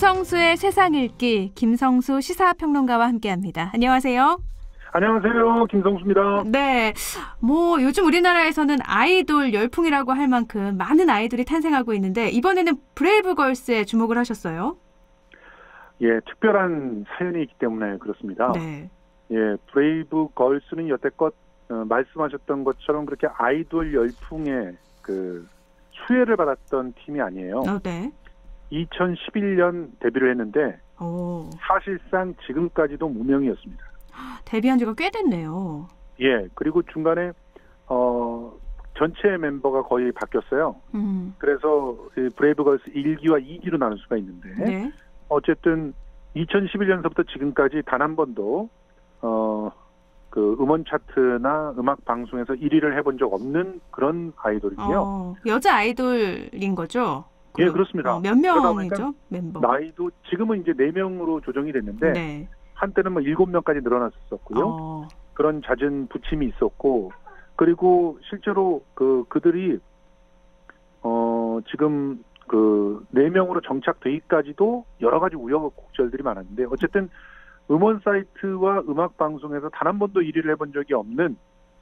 김성수의 세상 읽기, 김성수 시사평론가와 함께합니다. 안녕하세요. 안녕하세요. 김성수입니다. 네, 요즘 우리나라에서는 아이돌 열풍이라고 할 만큼 많은 아이돌이 탄생하고 있는데 이번에는 브레이브걸스에 주목을 하셨어요. 예, 특별한 사연이 있기 때문에 그렇습니다. 네. 예, 브레이브걸스는 여태껏 말씀하셨던 것처럼 그렇게 아이돌 열풍에 수혜를 받았던 팀이 아니에요. 네. 2011년 데뷔를 했는데 사실상 지금까지도 무명이었습니다. 데뷔한 지가 꽤 됐네요. 예, 그리고 중간에 전체 멤버가 거의 바뀌었어요. 그래서 브레이브걸스 1기와 2기로 나눌 수가 있는데 네. 어쨌든 2011년서부터 지금까지 단 한 번도 음원 차트나 음악 방송에서 1위를 해본 적 없는 그런 아이돌이고요. 여자 아이돌인 거죠? 예, 그렇습니다. 몇 명이죠, 멤버? 나이도 지금은 이제 4명으로 조정이 됐는데 네. 한때는 7명까지 늘어났었고요. 그런 잦은 부침이 있었고, 그리고 실제로 그들이 지금 4명으로 정착되기까지도 여러 가지 우여곡절들이 많았는데 어쨌든 음원 사이트와 음악 방송에서 단 한 번도 1위를 해본 적이 없는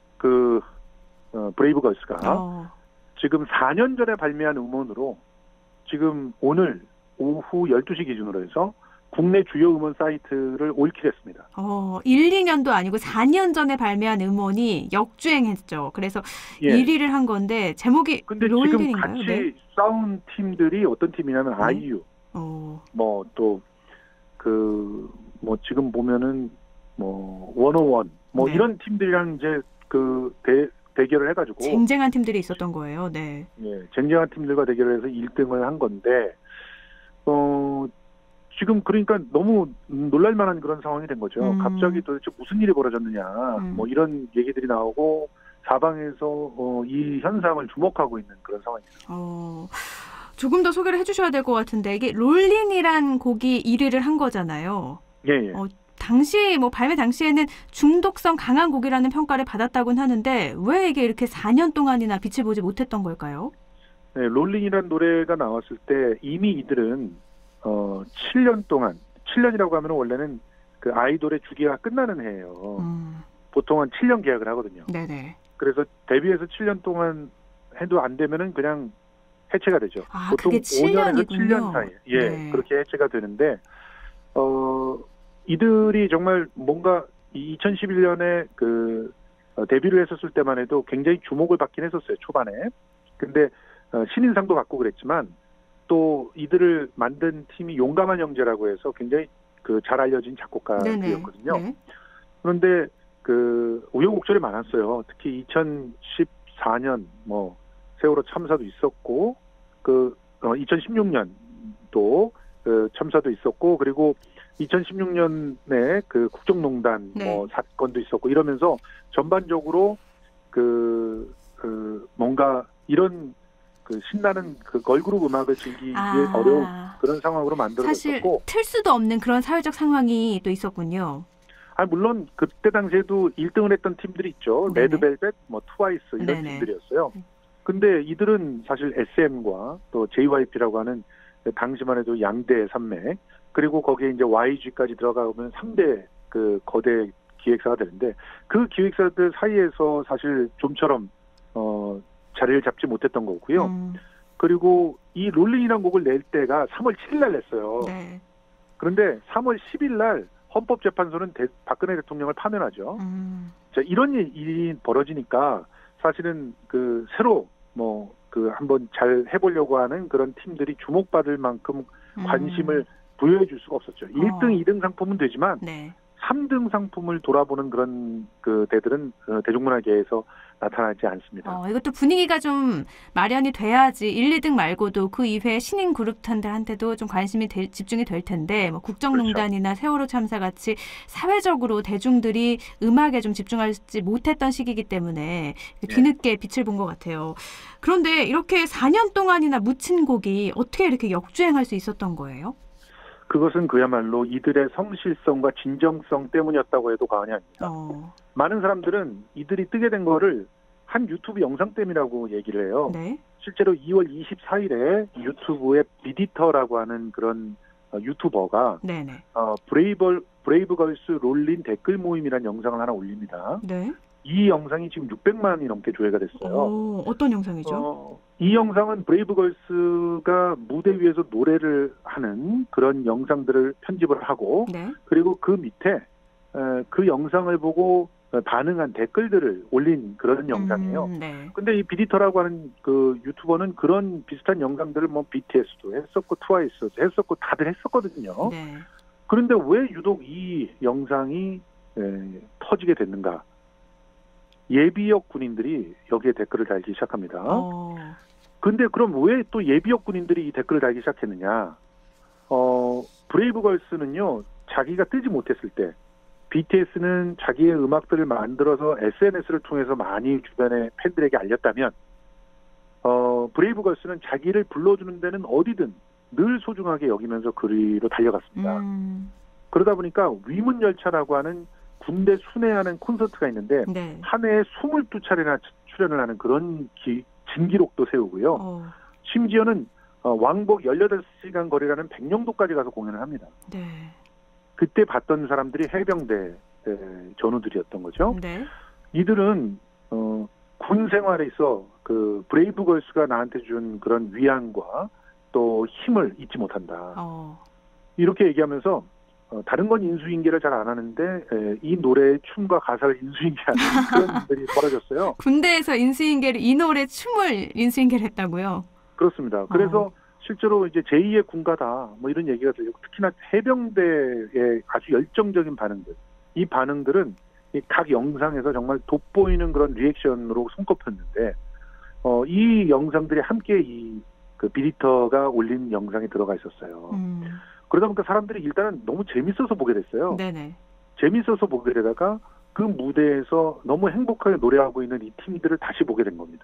브레이브걸스가 지금 4년 전에 발매한 음원으로 지금 오늘 오후 12시 기준으로 해서 국내 주요 음원 사이트를 올킬했습니다. 1, 2년도 아니고 4년 전에 발매한 음원이 역주행했죠. 그래서 예. 1위를 한 건데 제목이 근데 롤린인가요? 지금 같이 네. 싸운 팀들이 어떤 팀이냐면 네. 아이유, 지금 보면은 원어원 네. 이런 팀들이랑 이제 대결을 해가지고 쟁쟁한 팀들이 있었던 거예요. 네. 예, 쟁쟁한 팀들과 대결을 해서 1등을 한 건데 지금 그러니까 너무 놀랄만한 그런 상황이 된 거죠. 갑자기 도대체 무슨 일이 벌어졌느냐, 이런 얘기들이 나오고 사방에서 이 현상을 주목하고 있는 그런 상황입니다. 조금 더 소개를 해주셔야 될 것 같은데 이게 롤린이란 곡이 1위를 한 거잖아요. 예. 당시 발매 당시에는 중독성 강한 곡이라는 평가를 받았다고는 하는데 왜 이게 이렇게 4년 동안이나 빛을 보지 못했던 걸까요? 네, 롤린이란 노래가 나왔을 때 이미 이들은 7년 동안, 7년이라고 하면 원래는 그 아이돌의 주기가 끝나는 해예요. 보통은 7년 계약을 하거든요. 네네. 그래서 데뷔해서 7년 동안 해도 안 되면은 그냥 해체가 되죠. 보통 그게 5년에서 7년 사이. 예, 네. 그렇게 해체가 되는데 이들이 정말 뭔가 2011년에 데뷔를 했었을 때만 해도 굉장히 주목을 받긴 했었어요, 초반에. 근데 신인상도 받고 그랬지만 또 이들을 만든 팀이 용감한 형제라고 해서 굉장히 잘 알려진 작곡가들이었거든요. 네. 그런데 우여곡절이 많았어요. 특히 2014년 세월호 참사도 있었고 2016년도 참사도 있었고 그리고 2016년에 국정농단 사건도 있었고 이러면서 전반적으로 뭔가 이런 신나는 걸그룹 음악을 즐기기 어려운 그런 상황으로 만들어졌고 사실 틀 수도 없는 그런 사회적 상황이 또 있었군요. 물론 그때 당시에도 1등을 했던 팀들이 있죠. 네네. 레드벨벳, 트와이스 이런 네네. 팀들이었어요. 근데 이들은 사실 SM과 또 JYP라고 하는 당시만 해도 양대 산맥 그리고 거기에 이제 YG까지 들어가면 3대 거대 기획사가 되는데 그 기획사들 사이에서 사실 좀처럼 자리를 잡지 못했던 거고요. 그리고 이 롤링이라는 곡을 낼 때가 3월 7일 날 냈어요. 네. 그런데 3월 10일 날 헌법재판소는 박근혜 대통령을 파면하죠. 자, 이런 일이 벌어지니까 사실은 새로 한번 잘 해보려고 하는 그런 팀들이 주목받을 만큼 관심을 부여해 줄 수가 없었죠. 1등, 2등 상품은 되지만 네. 3등 상품을 돌아보는 그런 대들은 대중문화계에서 나타나지 않습니다. 이것도 분위기가 좀 마련이 돼야지 1, 2등 말고도 그 이외에 신인 그룹들한테도 좀 관심이 집중이 될 텐데 국정농단이나 그렇죠. 세월호 참사 같이 사회적으로 대중들이 음악에 좀 집중하지 못했던 시기이기 때문에 뒤늦게 빛을 본 것 같아요. 그런데 이렇게 4년 동안이나 묻힌 곡이 어떻게 이렇게 역주행할 수 있었던 거예요? 그것은 그야말로 이들의 성실성과 진정성 때문이었다고 해도 과언이 아닙니다. 많은 사람들은 이들이 뜨게 된 거를 한 유튜브 영상 때문이라고 얘기를 해요. 네. 실제로 2월 24일에 유튜브에 비디터라고 하는 그런 유튜버가 네네. 브레이브걸스 롤린 댓글 모임이라는 영상을 하나 올립니다. 네. 이 영상이 지금 600만이 넘게 조회가 됐어요. 어떤 영상이죠? 이 영상은 브레이브걸스가 무대 위에서 노래를 하는 그런 영상들을 편집을 하고 네. 그리고 그 밑에 그 영상을 보고 반응한 댓글들을 올린 그런 영상이에요. 네. 근데 이 비디터라고 하는 그 유튜버는 그런 비슷한 영상들을 뭐 BTS도 했었고 트와이스도 했었고 다들 했었거든요. 네. 그런데 왜 유독 이 영상이 터지게 됐는가? 예비역 군인들이 여기에 댓글을 달기 시작합니다. 근데 그럼 왜 또 예비역 군인들이 이 댓글을 달기 시작했느냐? 브레이브걸스는요, 자기가 뜨지 못했을 때, BTS는 자기의 음악들을 만들어서 SNS를 통해서 많이 주변의 팬들에게 알렸다면, 브레이브걸스는 자기를 불러주는 데는 어디든 늘 소중하게 여기면서 그리로 달려갔습니다. 그러다 보니까 위문열차라고 하는 군대 순회하는 콘서트가 있는데 네. 한 해에 22차례나 출연을 하는 그런 진기록도 세우고요. 심지어는 왕복 18시간 거리라는 백령도까지 가서 공연을 합니다. 네. 그때 봤던 사람들이 해병대 전우들이었던 거죠. 네. 이들은 군 생활에 있어 그 브레이브걸스가 나한테 준 그런 위안과 또 힘을 잊지 못한다. 이렇게 얘기하면서 다른 건 인수인계를 잘 안 하는데 이 노래의 춤과 가사를 인수인계하는 그런 일들이 벌어졌어요. 군대에서 인수인계를 이 노래 춤을 인수인계를 했다고요? 그렇습니다. 그래서 실제로 이제 제2의 군가다 뭐 이런 얘기가 들리고 특히나 해병대의 아주 열정적인 반응들, 이 반응들은 각 영상에서 정말 돋보이는 그런 리액션으로 손꼽혔는데 이 영상들이 함께 그 비디터가 올린 영상에 들어가 있었어요. 그러다 보니까 사람들이 일단은 너무 재밌어서 보게 됐어요. 네네. 재밌어서 보게 되다가 그 무대에서 너무 행복하게 노래하고 있는 이 팀들을 다시 보게 된 겁니다.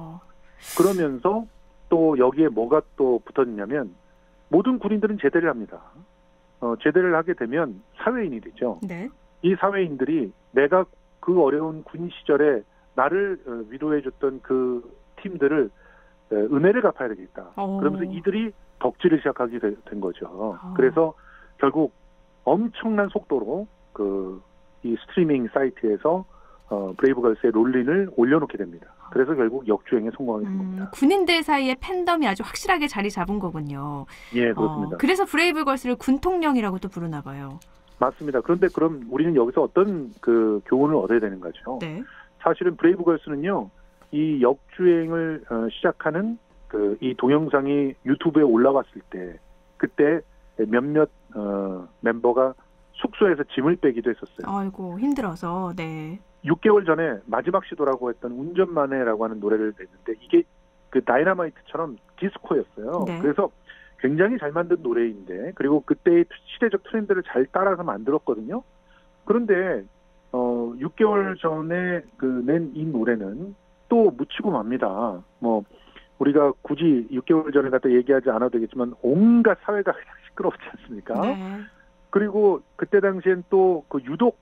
그러면서 또 여기에 뭐가 또 붙었냐면 모든 군인들은 제대를 합니다. 제대를 하게 되면 사회인이 되죠. 네. 이 사회인들이 내가 그 어려운 군 시절에 나를 위로해줬던 그 팀들을 은혜를 갚아야 되겠다. 그러면서 이들이 덕질을 시작하게 된 거죠. 그래서 결국 엄청난 속도로 이 스트리밍 사이트에서 브레이브걸스의 롤린을 올려놓게 됩니다. 그래서 결국 역주행에 성공하게 된 겁니다. 군인들 사이에 팬덤이 아주 확실하게 자리 잡은 거군요. 예, 그렇습니다. 그래서 브레이브걸스를 군통령이라고 또 부르나 봐요. 맞습니다. 그런데 그럼 우리는 여기서 어떤 그 교훈을 얻어야 되는 거죠? 네. 사실은 브레이브걸스는요, 이 역주행을 시작하는 이 동영상이 유튜브에 올라왔을 때 그때 몇몇 멤버가 숙소에서 짐을 빼기도 했었어요. 아이고 힘들어서. 네. 6개월 전에 마지막 시도라고 했던 운전만해라고 하는 노래를 냈는데 이게 그 다이너마이트처럼 디스코였어요. 네. 그래서 굉장히 잘 만든 노래인데 그리고 그때의 시대적 트렌드를 잘 따라서 만들었거든요. 그런데 6개월 전에 낸 이 노래는 또 묻히고 맙니다. 뭐 우리가 굳이 6개월 전에 갖다 얘기하지 않아도 되겠지만 온갖 사회가 그냥 시끄럽지 않습니까? 네. 그리고 그때 당시엔 또 유독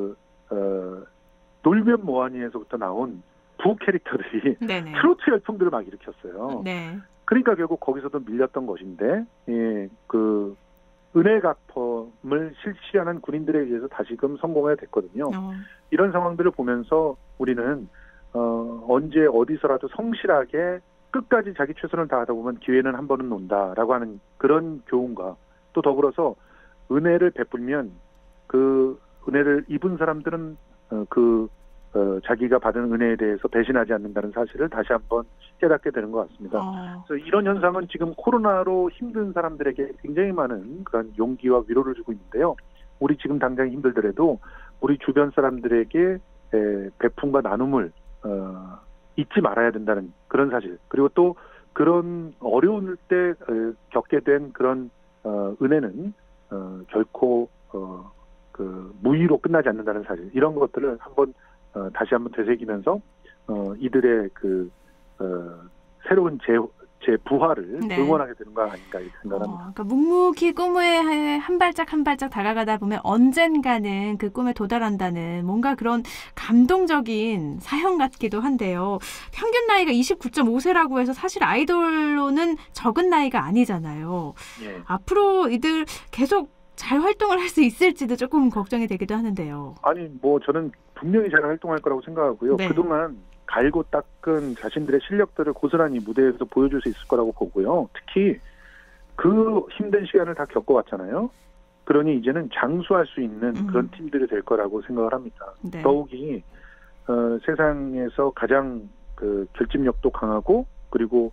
놀면 뭐하니에서부터 나온 부 캐릭터들이 네네. 트로트 열풍들을 막 일으켰어요. 네. 그러니까 결국 거기서도 밀렸던 것인데 그 은혜 갚음을 실시하는 군인들에 의해서 다시금 성공해야 됐거든요. 이런 상황들을 보면서 우리는 언제 어디서라도 성실하게 끝까지 자기 최선을 다하다 보면 기회는 한 번은 온다라고 하는 그런 교훈과 또 더불어서 은혜를 베풀면 그 은혜를 입은 사람들은 자기가 받은 은혜에 대해서 배신하지 않는다는 사실을 다시 한번 깨닫게 되는 것 같습니다. 그래서 이런 현상은 지금 코로나로 힘든 사람들에게 굉장히 많은 그런 용기와 위로를 주고 있는데요. 우리 지금 당장 힘들더라도 우리 주변 사람들에게 베품과 나눔을 잊지 말아야 된다는 그런 사실. 그리고 또 그런 어려울 때 겪게 된 그런 은혜는 결코 무의로 끝나지 않는다는 사실. 이런 것들을 다시 한번 되새기면서 이들의 새로운 재부활을 네. 응원하게 되는 거 아닌가 이렇게 생각합니다. 그러니까 묵묵히 꿈에 한 발짝 한 발짝 다가가다 보면 언젠가는 그 꿈에 도달한다는 뭔가 그런 감동적인 사연 같기도 한데요. 평균 나이가 29.5세라고 해서 사실 아이돌로는 적은 나이가 아니잖아요. 예. 앞으로 이들 계속 잘 활동을 할 수 있을지도 조금 걱정이 되기도 하는데요. 아니 뭐 저는 분명히 잘 활동할 거라고 생각하고요. 네. 그동안 갈고 닦은 자신들의 실력들을 고스란히 무대에서 보여줄 수 있을 거라고 보고요. 특히 그 힘든 시간을 다 겪어왔잖아요. 그러니 이제는 장수할 수 있는 그런 팀들이 될 거라고 생각을 합니다. 네. 더욱이 세상에서 가장 그 결집력도 강하고 그리고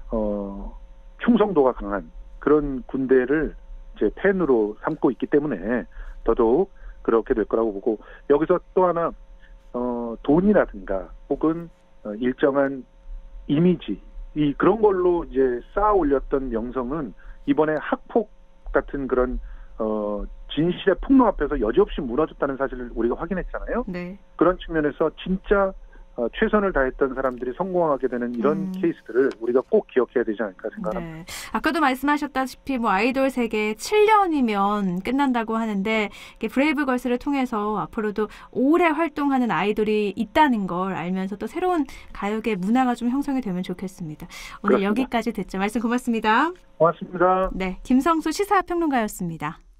충성도가 강한 그런 군대를 제 팬으로 삼고 있기 때문에 더더욱 그렇게 될 거라고 보고 여기서 또 하나 돈이라든가 혹은 일정한 이미지 그런 걸로 이제 쌓아 올렸던 명성은 이번에 학폭 같은 그런 진실의 폭로 앞에서 여지없이 무너졌다는 사실을 우리가 확인했잖아요. 네. 그런 측면에서 진짜 최선을 다했던 사람들이 성공하게 되는 이런 케이스들을 우리가 꼭 기억해야 되지 않을까 생각합니다. 네. 아까도 말씀하셨다시피 뭐 아이돌 세계 7년이면 끝난다고 하는데 브레이브걸스를 통해서 앞으로도 오래 활동하는 아이돌이 있다는 걸 알면서 또 새로운 가요계 문화가 좀 형성이 되면 좋겠습니다. 오늘 그렇습니다. 여기까지 듣죠. 말씀 고맙습니다. 고맙습니다. 네, 김성수 시사평론가였습니다.